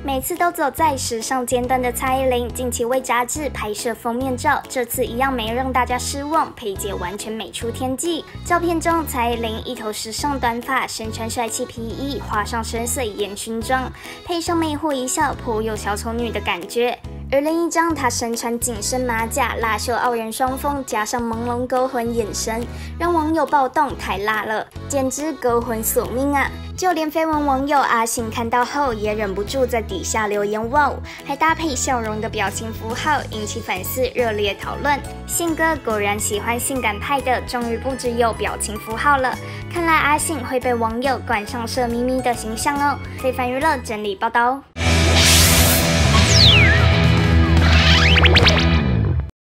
每次都走在时尚尖端的蔡依林，近期为杂志拍摄封面照，这次一样没让大家失望，佩姐完全美出天际。照片中，蔡依林一头时尚短发，身穿帅气皮衣，画上深邃烟熏妆，配上魅惑一笑，颇有小丑女的感觉。而另一张，她身穿紧身马甲，辣秀傲人双峰，加上朦胧勾魂眼神，让网友暴动，太辣了，简直勾魂索命啊！就连绯闻网友阿信看到后也忍不住在底下留言哇哦，还搭配笑容的表情符号，引起粉丝热烈讨论。信哥果然喜欢性感派的，终于不只有表情符号了。看来阿信会被网友冠上色咪咪的形象哦。非凡娱乐整理报道。